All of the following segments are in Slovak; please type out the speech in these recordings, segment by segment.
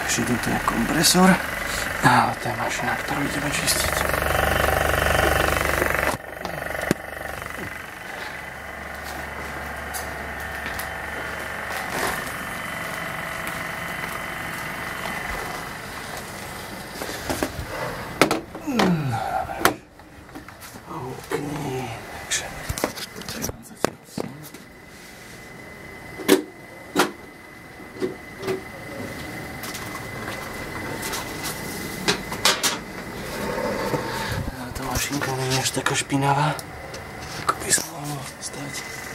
Takže toto je kompresor. A to je mašina, ktorú ideme čistiť. Mašinka nie je až taká špinavá, ako by sa mohlo stať.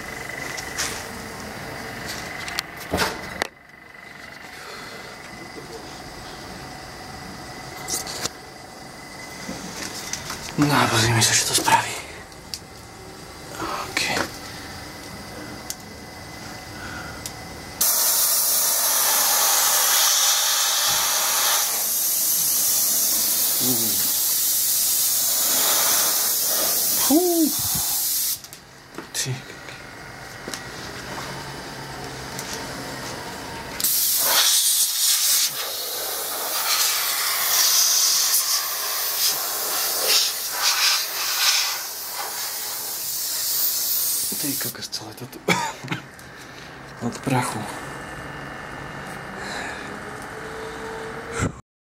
No a pozrieme sa, čo to spraví. OK. Ty. Ty kokos, celé to tu od prachu.